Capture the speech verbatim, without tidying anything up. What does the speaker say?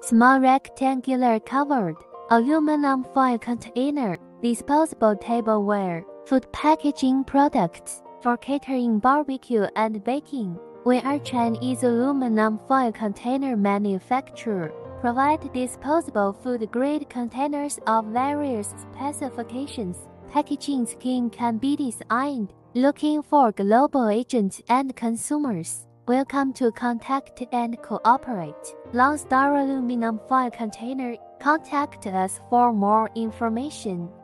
Small rectangular covered aluminum foil container, disposable tableware, food packaging products for catering, barbecue, and baking. We are Chinese aluminum foil container manufacturer. Provide disposable food-grade containers of various specifications. Packaging scheme can be designed. Looking for global agents and consumers. Welcome to contact and cooperate. Long Star aluminum foil container. Contact us for more information.